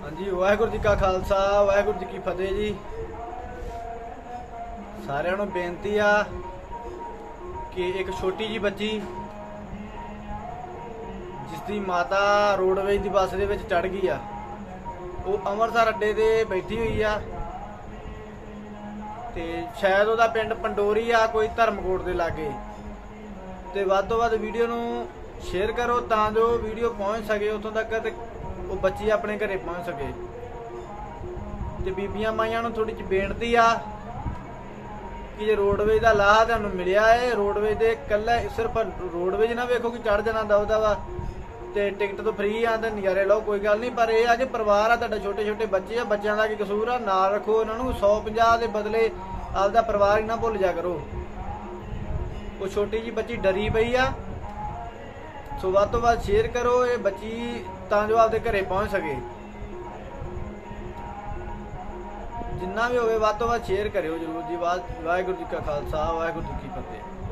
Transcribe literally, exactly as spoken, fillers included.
हाँ जी, वाहिगुरू जी का खालसा वाहिगुरू जी की फतेह जी। सारिਆਂ ਨੂੰ बेनती आ कि एक छोटी जी बच्ची जिसकी माता रोडवेज की बस के चढ़ गई आ, वो अमृतसर अड्डे ते बैठी हुई आ ते शायद ਉਹਦਾ पिंड पंडोरी आ कोई धर्मकोट के लागे। तो ਵੱਧ ਤੋਂ ਵੱਧ वीडियो ਨੂੰ शेयर करो ਤਾਂ जो वीडियो पहुँच सके ਉੱਥੋਂ तक ते वो बच्ची अपने घरे पहुँच सके। तो बीबियां माइयां ਨੂੰ थोड़ी ਜਿਹੀ बेनती आ कि जे रोडवेज का लाह तुहानूं मिलिया है, रोडवेज दे कल्ला सिर्फ रोडवेज ना वेखो कि चढ़ जाना दवदा वा ते टिकट तो फ्री आ ते नज़ारे लो, कोई गल नहीं। पर यह आ कि परिवार आ तुहाडा, छोटे छोटे बच्चे आ, बच्चों का की कसूर आ, नाल रखो इन्हों सौ पंजाह के बदले आपदा परिवार ही ना भुल जा करो। वो छोटी जी बच्ची डरी पई आ, सो वध तो वध शेयर करो ये बच्ची तां जो आपदे घरे पहुँच सके। जिन्ना भी होवे वध तो वध शेयर करियो जरूर जी। वाहिगुरू जी का खालसा वाहिगुरू जी की फतेह।